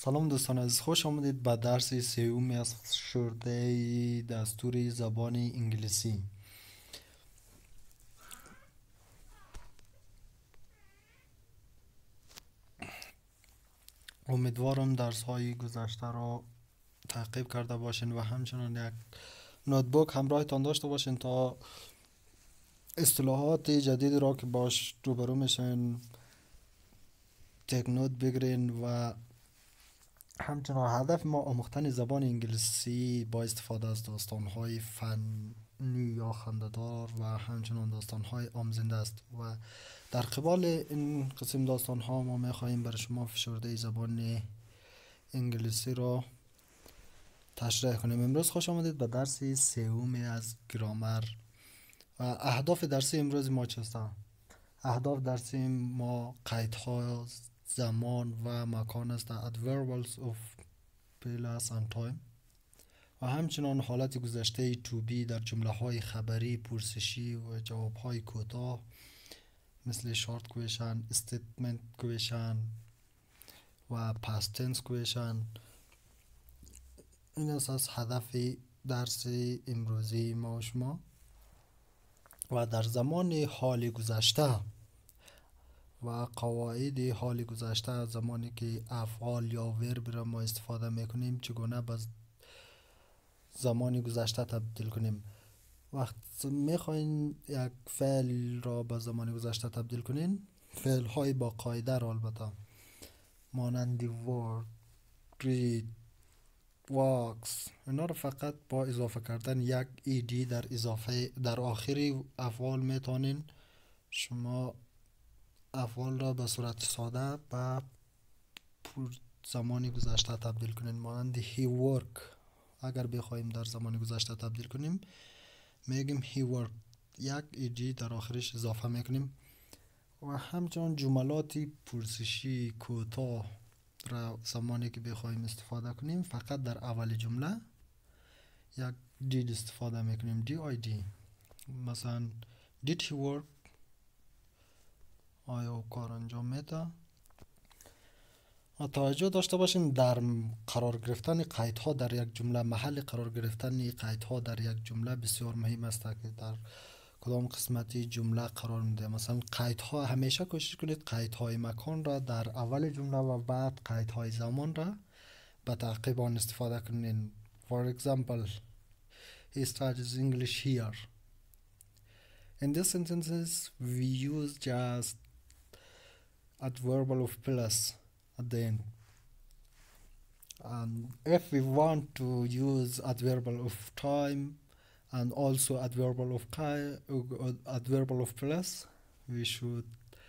سلام دوستان عزیز، خوش آمدید به درس سومی از شورده دستور زبان انگلیسی. امیدوارم درس های گذشته را تعقیب کرده باشین و همچنان یک نوتبوک همراهتان داشته باشین تا اصطلاحات جدید را که باش روبرو میشین تک نوت بگیرین و همچنان هدف ما آموختن زبان انگلیسی با استفاده از داستان‌های فنی یا خنده‌دار و همچنان داستان‌های آموزنده است و در قبال این قسم داستان‌ها ما می‌خواهیم برای شما فشرده زبان انگلیسی را تشریح کنیم. امروز خوش آمدید به درس سوم از گرامر. و اهداف درسی امروز ما چیست؟ اهداف درسی ما قیدها زمان و مکان است، adverbals of place and time، و همچنان حالت گذشته to be در جمله های خبری، پرسشی و جواب های کوتاه مثل short question، statement question و past tense question. این است از هدف درس امروزی ما و شما. و در زمان حال گذشته و قواعد حال گذشته، زمانی که افعال یا ورب را ما استفاده میکنیم چگونه به زمان گذشته تبدیل کنیم. وقت میخواین یک فعل را به زمان گذشته تبدیل کنین، فعل های با قاعده را البته مانند word، read، walks، اینا رو فقط با اضافه کردن یک ed در آخری افعال میتونین شما افعال را به صورت ساده به زمان گذشته تبدیل کنین. مانند he work، اگر بخوایم در زمان گذشته تبدیل کنیم میگیم he worked، یک ایجی در آخرش اضافه میکنیم. و همچنان جملات پرسشی کوتاه را زمانی که بخوایم استفاده کنیم فقط در اول جمله یک did استفاده میکنیم، did. مثلا did he work، آیا او کار انجام میده. توجه داشته باشین در قرار گرفتن قیدها در یک جمله، محل قرار گرفتن قیدها در یک جمله بسیار مهم است که در کدام قسمتی جمله قرار میده. مثلا قیدها، همیشه کوشش کنید قیدهای مکان را در اول جمله و بعد قیدهای زمان را به تعقیب آن استفاده کنین. For example, he studies English here. In these sentences we use just adverbial of plus at the end. And if we want to use adverbial of time and also adverbial of plus, we should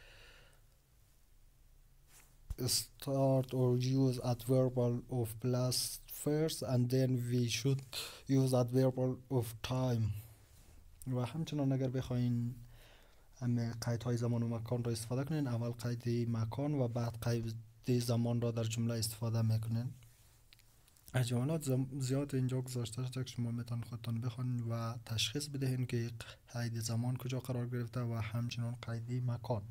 start or use adverbial of plus first and then we should use adverbial of time. و همچنان اگر بخواین قیدهای زمان و مکان را استفاده کنین، اول قید مکان و بعد قید زمان را در جمله استفاده میکنین. جملات زیاد اینجا گذاشته شده که شما میتونید خودتان بخونید و تشخیص بدهید که قید زمان کجا قرار گرفته و همچنان قید مکان.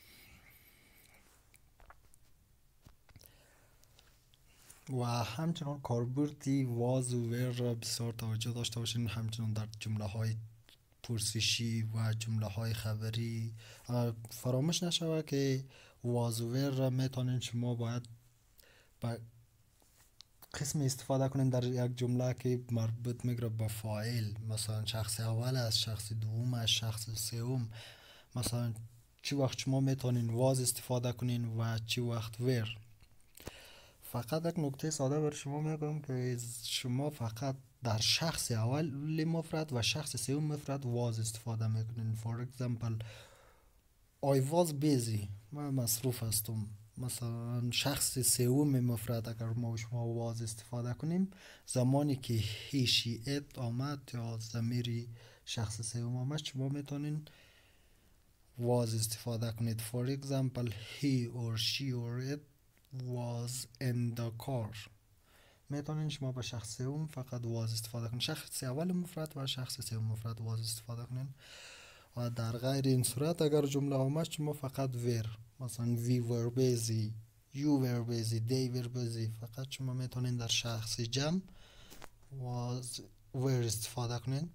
و همچنان کاربردی واز و ور را بسیار توجه داشته باشین، همچنان در جمله های پرسشی و جمله های خبری. فراموش نشود که واز و ور را میتونین شما باید با قسم استفاده کنین در یک جمله که مربوط میگره به فاعل، مثلا شخص اول از شخص دوم از شخص سوم. مثلا چی وقت شما میتونین واز استفاده کنین و چی وقت ور. فقط یک نکته ساده بر شما میگم که شما فقط در شخص اول مفرد و شخص سوم مفرد واز استفاده میکنین. For example, I was busy، من مصروف هستم. مثلا شخص سوم مفرد اگر ما شما واز استفاده کنیم، زمانی که he she it آمد یا ضمیر شخص سوم آمد شما میتونین واز استفاده کنید. For example, he or she or it was in the car. میتونین شما با شخص سوم فقط واز استفاده کنید، شخص اول مفرد و شخص سوم مفرد واز استفاده کنین. و در غیر این صورت اگر جمله آمد شما فقط ور، مثلا we were busy you were busy, they were busy. فقط شما میتونین در شخص جمع was were استفاده کنین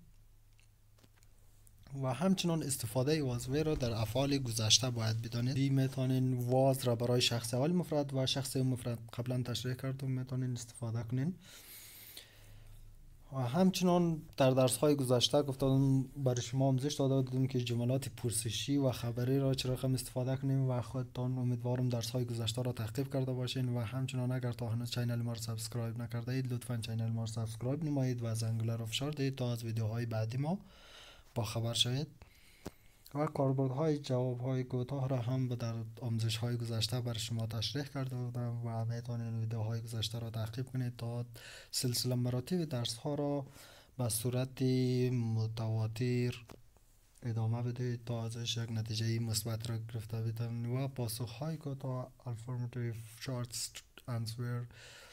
و همچنان استفاده was were را در افعال گذشته باید بدانید. میتونین was را برای شخص اول مفرد و شخص مفرد قبلا تشریح کردم میتونین استفاده کنین. و همچنان در درس های گذشته گفتم برای شما آموزش داده بودیم که جملات پرسشی و خبری را چه رقم استفاده کنیم و خودتان امیدوارم درس های گذشته را تعقیب کرده باشین و همچنان اگر تا هنوز چینل ما را سابسکرایب نکرده اید لطفا چینل ما را سابسکرایب نمایید و زنگوله را فشار دهید تا از ویدیوهای بعدی ما با خبر شوید. و کاربردهای جوابهای کوتاه را هم در آموزش‌های گذشته برای شما تشریح کرده بودم و میتونید ویدیوهای گذشته را تعقیب کنید تا سلسله مراتب درس‌ها را به صورت متواتر ادامه بدهید تا ازش یک نتیجه مثبت را گرفته بتوانید. و پاسخ‌های کوتاه affirmative short answer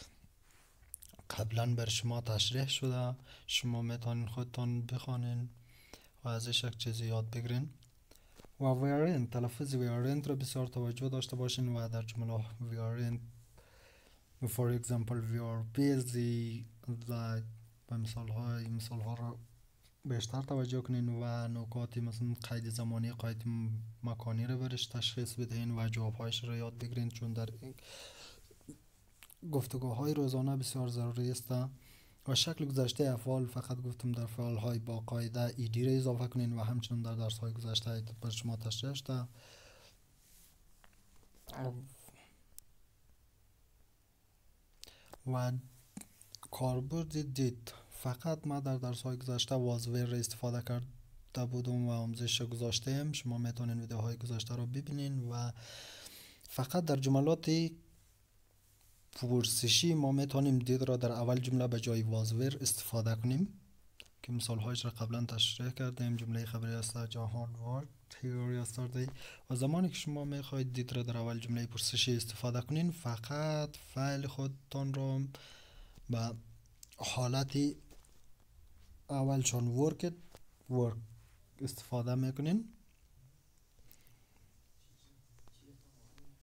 قبلا بر شما تشریح شده، شما میتونید خودتان بخوانید و ازش یک چیزی یاد بگیرین. و weren't تلفظ weren't را بسیار توجه داشته باشین و در جمله weren't for example we are busy like به مثال ها را بیشتر توجه کنین و نکاتی مثلا قید زمانی قید مکانی را برش تشخیص بدهین و جوابهایش را یاد بگیرین چون در گفتگوهای روزانه بسیار ضروری است. و شکل گذشته افعال فقط گفتم در فعال های با قاعده ایدی را اضافه کنین و همچنین در درس های گذشته بر شما تشریح شده. و کاربرد دید فقط ما در درس های گذشته was were استفاده کرده بودم و آموزش گذاشتم. شما میتونین ویدیوهای گذشته رو ببینین و فقط در جملات پرسشی ما میتونیم did را در اول جمله به جای was were استفاده کنیم که مثال هایش را قبلا تشریح کردیم. جمله خبری است جهان world here yesterday. و زمانی که شما میخواید did را در اول جمله پرسشی استفاده کنین فقط فعل خودتان را به حالت اول چون work استفاده میکنین